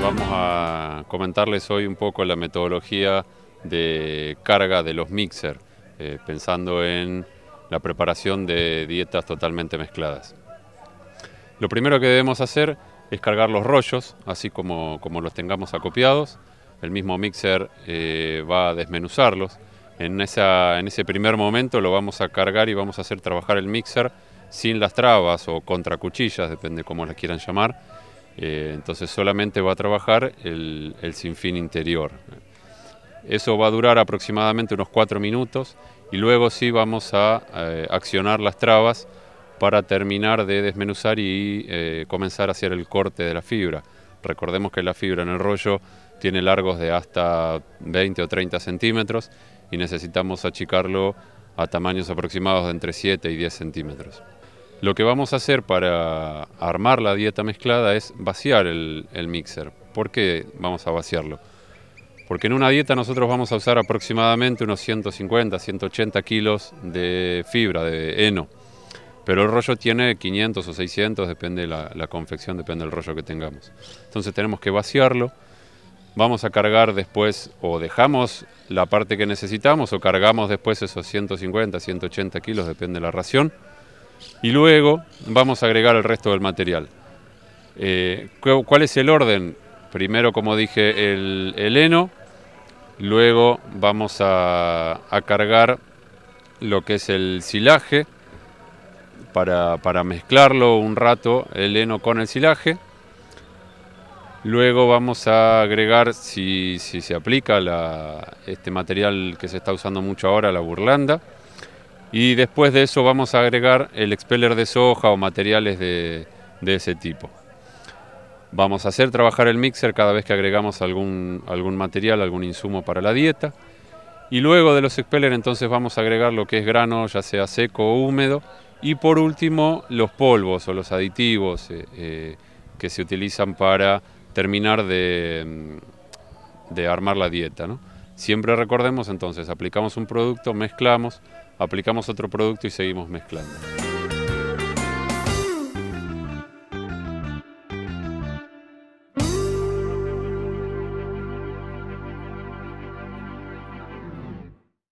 Vamos a comentarles hoy un poco la metodología de carga de los mixer, pensando en la preparación de dietas totalmente mezcladas. Lo primero que debemos hacer es cargar los rollos, así como los tengamos acopiados. El mismo mixer va a desmenuzarlos. En ese primer momento lo vamos a cargar y vamos a hacer trabajar el mixer sin las trabas o contra cuchillas, depende cómo las quieran llamar. Entonces solamente va a trabajar el sinfín interior. Eso va a durar aproximadamente unos 4 minutos y luego sí vamos a accionar las trabas para terminar de desmenuzar y comenzar a hacer el corte de la fibra. Recordemos que la fibra en el rollo tiene largos de hasta 20 o 30 centímetros y necesitamos achicarlo a tamaños aproximados de entre 7 y 10 centímetros. Lo que vamos a hacer para armar la dieta mezclada es vaciar el mixer. ¿Por qué vamos a vaciarlo? Porque en una dieta nosotros vamos a usar aproximadamente unos 150, 180 kilos de fibra, de heno. Pero el rollo tiene 500 o 600, depende la confección, depende del rollo que tengamos. Entonces tenemos que vaciarlo. Vamos a cargar después, o dejamos la parte que necesitamos, o cargamos después esos 150, 180 kilos, depende de la ración. Y luego vamos a agregar el resto del material. ¿Cuál es el orden? Primero, como dije, el heno. Luego vamos a cargar lo que es el silaje para mezclarlo un rato, el heno con el silaje. Luego vamos a agregar, si se aplica este material que se está usando mucho ahora, la burlanda. Y después de eso vamos a agregar el expeller de soja o materiales de ese tipo. Vamos a hacer trabajar el mixer cada vez que agregamos algún material, algún insumo para la dieta. Y luego de los expellers entonces vamos a agregar lo que es grano, ya sea seco o húmedo. Y por último los polvos o los aditivos que se utilizan para terminar de armar la dieta, ¿no? Siempre recordemos entonces, aplicamos un producto, mezclamos, aplicamos otro producto y seguimos mezclando.